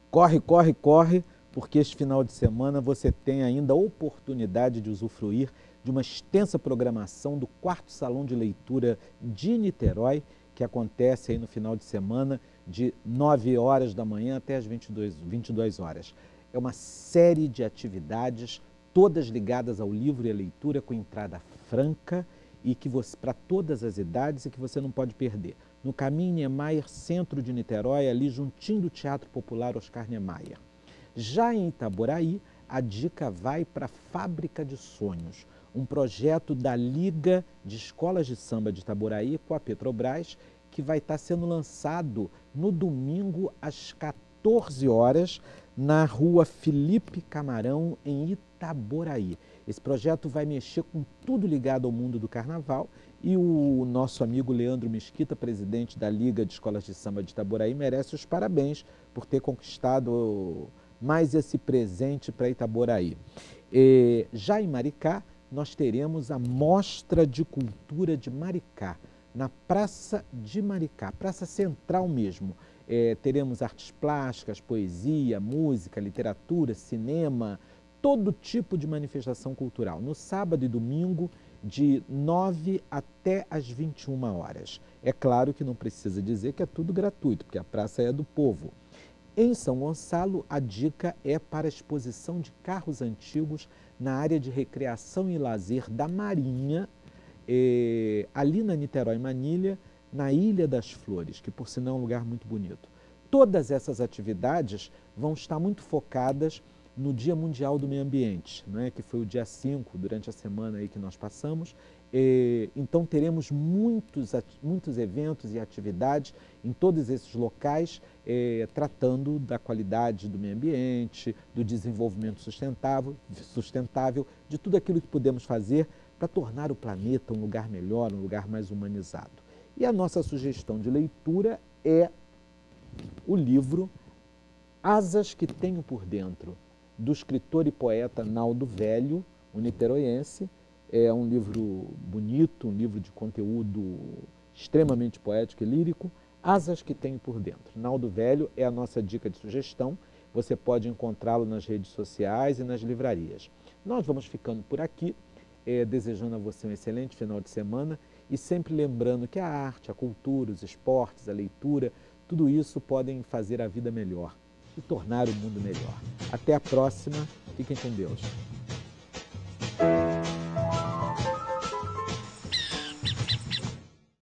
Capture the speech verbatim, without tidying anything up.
Corre, corre, corre, porque este final de semana você tem ainda a oportunidade de usufruir de uma extensa programação do quarto Salão de Leitura de Niterói, que acontece aí no final de semana, de nove horas da manhã até as vinte e duas, vinte e duas horas. É uma série de atividades, todas ligadas ao livro e à leitura, com entrada franca e que você, para todas as idades, e que você não pode perder. No Caminho Niemeyer, centro de Niterói, ali juntinho do Teatro Popular Oscar Niemeyer. Já em Itaboraí, a dica vai para a Fábrica de Sonhos, um projeto da Liga de Escolas de Samba de Itaboraí com a Petrobras, que vai estar sendo lançado no domingo às quatorze horas, na rua Felipe Camarão, em Itaboraí. Esse projeto vai mexer com tudo ligado ao mundo do carnaval e o nosso amigo Leandro Mesquita, presidente da Liga de Escolas de Samba de Itaboraí, merece os parabéns por ter conquistado mais esse presente para Itaboraí. E, já em Maricá, nós teremos a Mostra de Cultura de Maricá, na Praça de Maricá, Praça Central mesmo. É, teremos artes plásticas, poesia, música, literatura, cinema, todo tipo de manifestação cultural, no sábado e domingo, de nove até as vinte e uma horas. É claro que não precisa dizer que é tudo gratuito, porque a praça é do povo. Em São Gonçalo, a dica é para a exposição de carros antigos na área de recreação e lazer da Marinha, eh, ali na Niterói Manilha, na Ilha das Flores, que por sinal é um lugar muito bonito. Todas essas atividades vão estar muito focadas no Dia Mundial do Meio Ambiente, né, que foi o dia cinco, durante a semana aí que nós passamos. E, então teremos muitos, muitos eventos e atividades em todos esses locais, eh, tratando da qualidade do meio ambiente, do desenvolvimento sustentável, sustentável, de tudo aquilo que podemos fazer para tornar o planeta um lugar melhor, um lugar mais humanizado. E a nossa sugestão de leitura é o livro Asas que Tenho por Dentro, do escritor e poeta Naldo Velho, o niteroiense. É um livro bonito, um livro de conteúdo extremamente poético e lírico. Asas que Tenho por Dentro. Naldo Velho é a nossa dica de sugestão. Você pode encontrá-lo nas redes sociais e nas livrarias. Nós vamos ficando por aqui, é, desejando a você um excelente final de semana e sempre lembrando que a arte, a cultura, os esportes, a leitura, tudo isso podem fazer a vida melhor e tornar o mundo melhor. Até a próxima. Fiquem com Deus.